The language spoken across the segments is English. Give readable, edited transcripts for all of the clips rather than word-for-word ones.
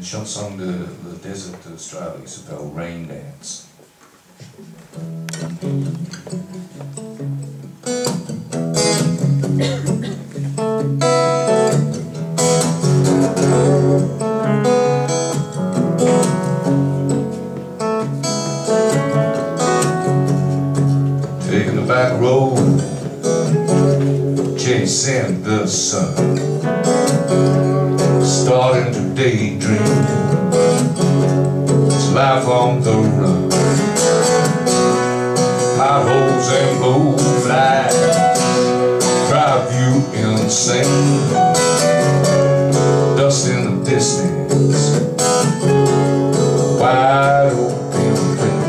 une chanson de le désert d'Australie qui s'appelle Rain Dance. Taking the back road, chasing the sun, starting to daydream. It's life on the run, potholes and blowflies drive you insane. Dust in the distance, wide open plain.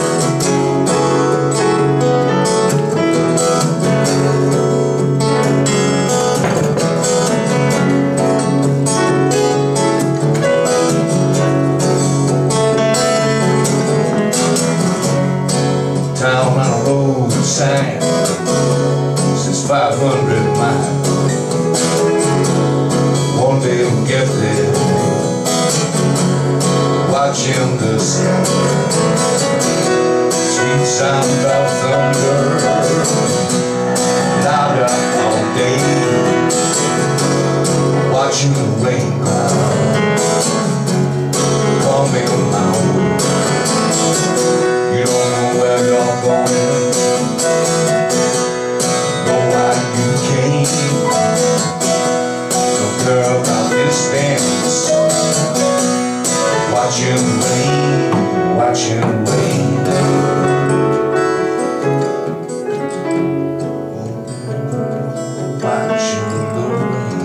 Town on a road sign says 500 miles. One day we'll get there, watching the sky. Sweet sound of thunder, louder all day. Watching the rain clouds coming my way. You don't know where you're going, know why you came. Don't care about this dance. Watching the rain, watching the rain. Watching the rain.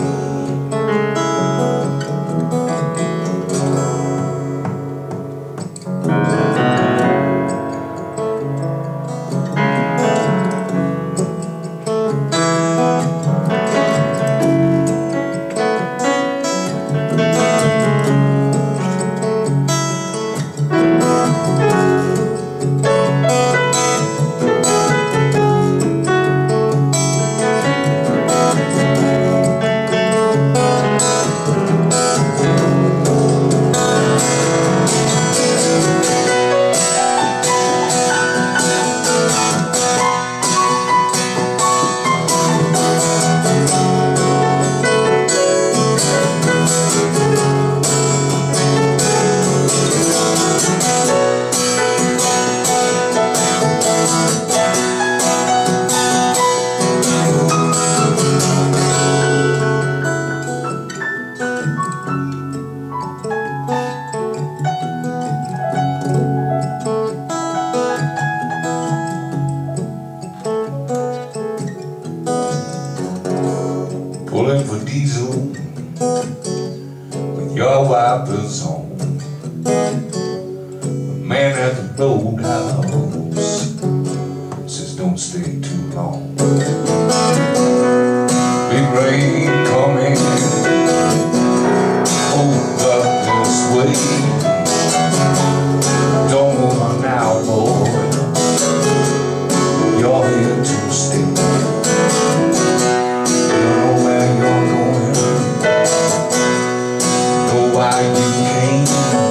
Pulling for diesel with your wipers on. The man at the roadhouse says don't stay too long. Big rain coming over this way. Don't move on now, boy, you're here to stay. Why you came,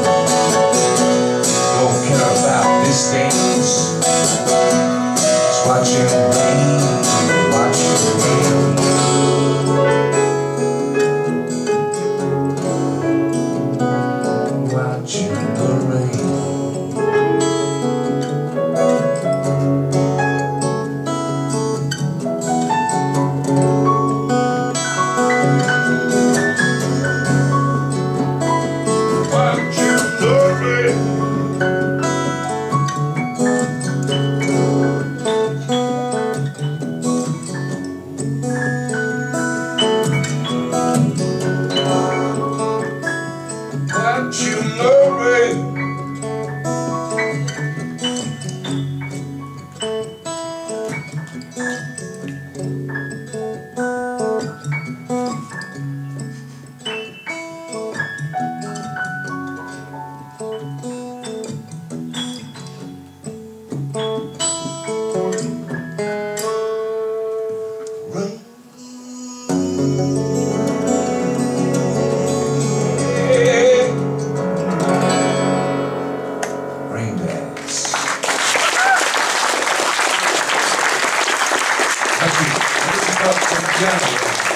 don't care about this dance. Just watching the rain, watching the rain. Watching the rain. You love me. Rain. and gentlemen.